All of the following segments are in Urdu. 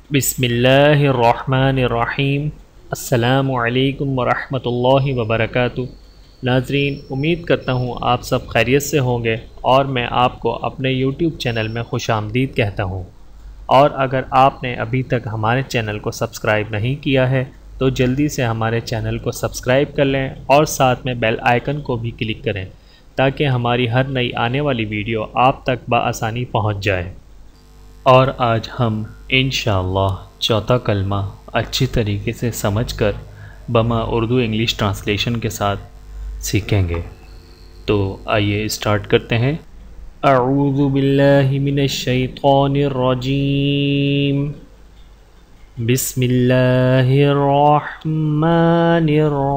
بسم اللہ الرحمن الرحیم۔ السلام علیکم ورحمۃ اللہ وبرکاتہ۔ ناظرین، امید کرتا ہوں آپ سب خیریت سے ہوں گے اور میں آپ کو اپنے یوٹیوب چینل میں خوش آمدید کہتا ہوں۔ اور اگر آپ نے ابھی تک ہمارے چینل کو سبسکرائب نہیں کیا ہے تو جلدی سے ہمارے چینل کو سبسکرائب کر لیں اور ساتھ میں بیل آئیکن کو بھی کلک کریں تاکہ ہماری ہر نئی آنے والی ویڈیو آپ تک بآسانی پہنچ جائے۔ اور آج ہم انشاءاللہ چوتھا کلمہ اچھی طریقے سے سمجھ کر بما اردو انگلش ٹرانسلیشن کے ساتھ سیکھیں گے۔ تو آئیے اسٹارٹ کرتے ہیں۔ اعوذ باللہ من الشیطان الرجیم، بسم اللہ الرحمن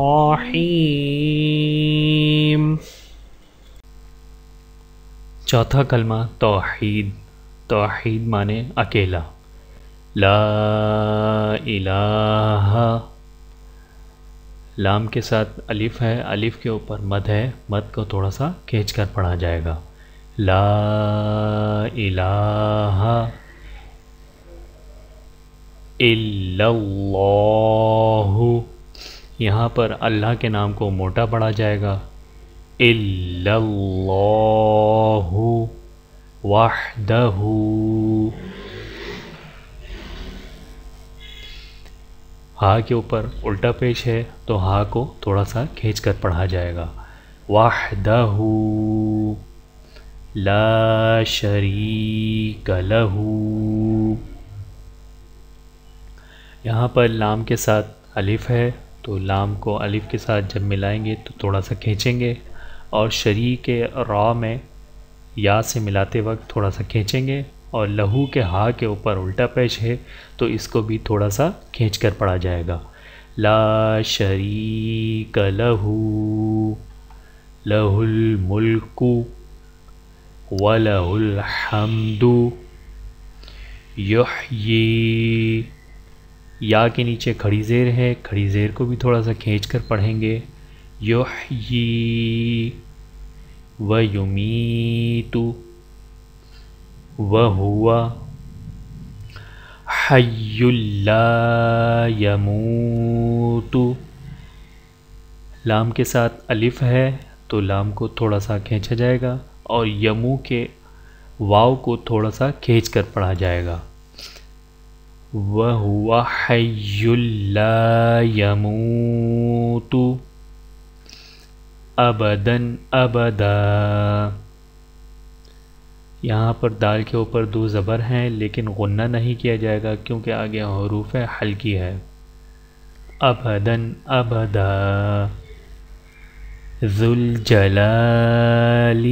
الرحیم۔ چوتھا کلمہ توحید۔ توحید مانے اکیلا۔ لا الہ، لام کے ساتھ الف ہے، الف کے اوپر مد ہے، مد کو تھوڑا سا کھینچ کر پڑھا جائے گا۔ لا الہ الا اللہ، یہاں پر اللہ کے نام کو موٹا پڑھا جائے گا۔ الا اللہ وحدہ، ہا کے اوپر الٹا پیش ہے تو ہا کو تھوڑا سا کھینچ کر پڑھا جائے گا۔ وحدہ لا شریک لہ، یہاں پر لام کے ساتھ الف ہے تو لام کو الف کے ساتھ جب ملائیں گے تو تھوڑا سا کھینچیں گے، اور شریک را میں یا سے ملاتے وقت تھوڑا سا کھینچیں گے، اور لہو کے ہا کے اوپر الٹا پیش ہے تو اس کو بھی تھوڑا سا کھینچ کر پڑھا جائے گا۔ لا شریک لہ لہ الملک ولہ الحمد یحیی، یا کے نیچے کھڑی زیر ہے، کھڑی زیر کو بھی تھوڑا سا کھینچ کر پڑھیں گے۔ یحیی ویمیت وہو حی لا یموت، لام کے ساتھ الف ہے تو لام کو تھوڑا سا کھینچا جائے گا، اور یمو کے واو کو تھوڑا سا کھینچ کر پڑھا جائے گا۔ وہو حی لا یموت ابداً ابدا، یہاں پر دال کے اوپر دو زبر ہیں لیکن غنہ نہیں کیا جائے گا کیونکہ آگے حروف حلقی ہے۔ ابداً ابدا ذو الجلال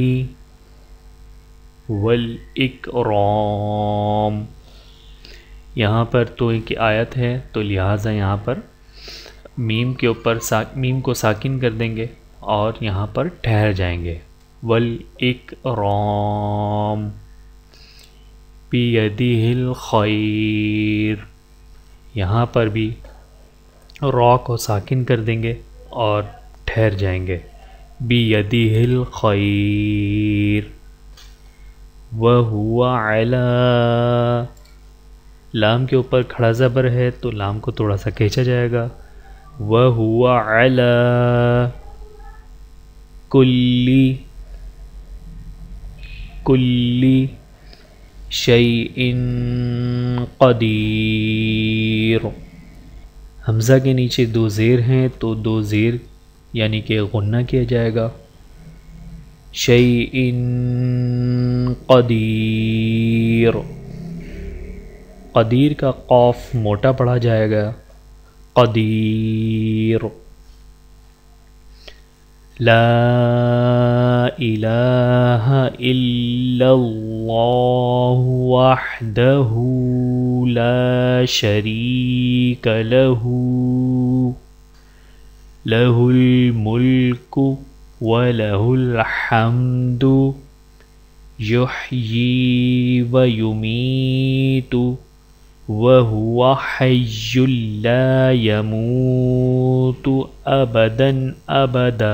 والاکرام، یہاں پر تو ایک آیت ہے تو لہٰذا یہاں پر میم کے اوپر میم کو ساکن کر دیں گے اور یہاں پر ٹھہر جائیں گے۔ والاکرام بیدہ الخیر، یہاں پر بھی را کو ساکن کر دیں گے اور ٹھہر جائیں گے۔ بیدہ الخیر وہو علی، لام کے اوپر کھڑا زبر ہے تو لام کو تھوڑا سا کھینچا جائے گا۔ وہو علی کل شیء قدیر، حمزہ کے نیچے دو زیر ہیں تو دو زیر یعنی کہ غنہ کیا جائے گا۔ شیء قدیر، قدیر کا قاف موٹا پڑھا جائے گا۔ قدیر لا الہ الا اللہ وحدہ لا شریک لہ لہ الملک ولہ الحمد یحیی ویمیت وہو حی لا یموت ابداً ابدا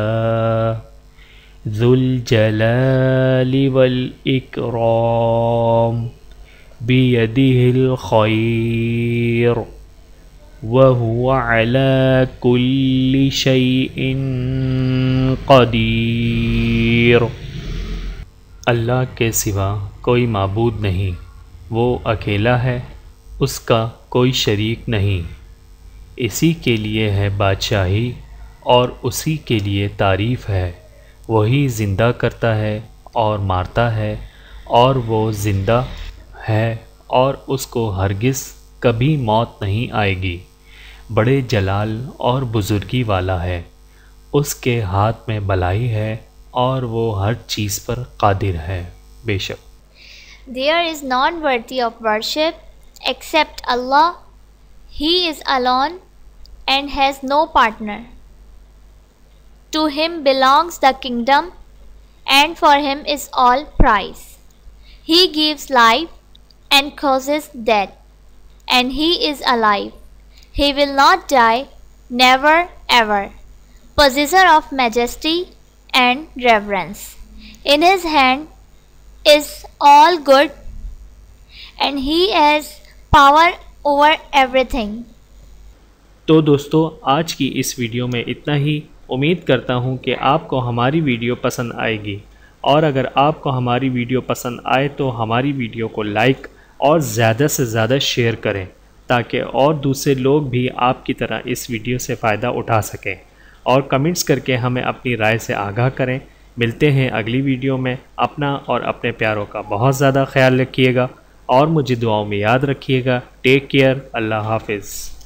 ذو الجلال والاکرام बियदिहिल खैर वहुवा अला कुल्लि शैइन क़दीर। अल्लाह के सिवा कोई माबूद नहीं, वो अकेला है, उसका कोई शरीक नहीं। इसी के लिए है बादशाही और उसी के लिए तारीफ़ है। वही ज़िंदा करता है और मारता है, और वो ज़िंदा है और उसको हरगिज़ कभी मौत नहीं आएगी। बड़े जलाल और बुज़ुर्गी वाला है, उसके हाथ में भलाई है और वो हर चीज़ पर कादिर है। बेशक There is none worthy of worship except Allah. He is alone and has no partner. To him belongs the kingdom, and for him is all praise. He gives life and causes death, and he is alive. He will not die, never ever. Possessor of majesty and reverence. In his hand is all good, and he has power over everything. तो दोस्तों आज की इस वीडियो में इतना ही। उम्मीद करता हूँ कि आपको हमारी वीडियो पसंद आएगी, और अगर आपको हमारी वीडियो पसंद आए तो हमारी वीडियो को लाइक और ज़्यादा से ज़्यादा शेयर करें, ताकि और दूसरे लोग भी आपकी तरह इस वीडियो से फ़ायदा उठा सकें। और कमेंट्स करके हमें अपनी राय से आगाह करें। मिलते हैं अगली वीडियो में। अपना और अपने प्यारों का बहुत ज़्यादा ख्याल रखिएगा और मुझे दुआओं में याद रखिएगा। Take care. अल्लाह हाफिज़।